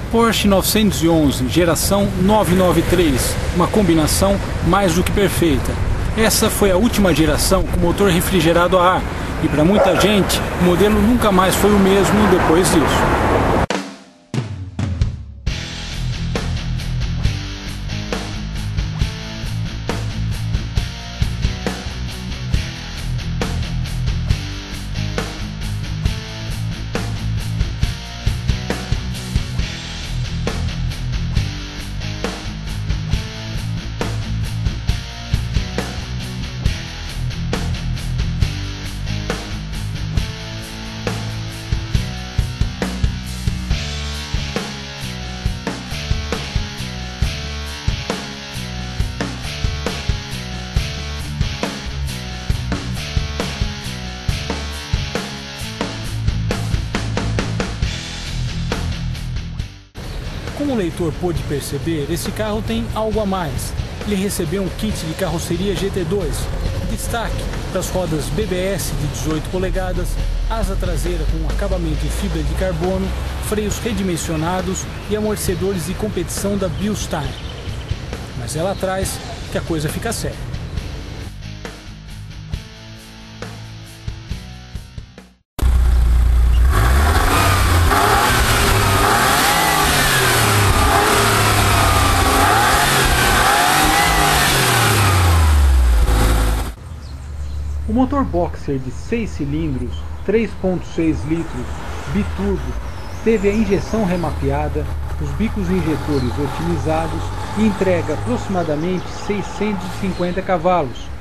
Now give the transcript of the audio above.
Porsche 911, geração 993, uma combinação mais do que perfeita. Essa foi a última geração com motor refrigerado a ar, e para muita gente, o modelo nunca mais foi o mesmo depois disso. Como o leitor pôde perceber, esse carro tem algo a mais. Ele recebeu um kit de carroceria GT2, destaque para as rodas BBS de 18 polegadas, asa traseira com acabamento em fibra de carbono, freios redimensionados e amortecedores de competição da Bilstein. Mas é lá atrás que a coisa fica séria. O motor Boxer de 6 cilindros, 3.6 litros, biturbo, teve a injeção remapeada, os bicos injetores otimizados e entrega aproximadamente 650 cavalos,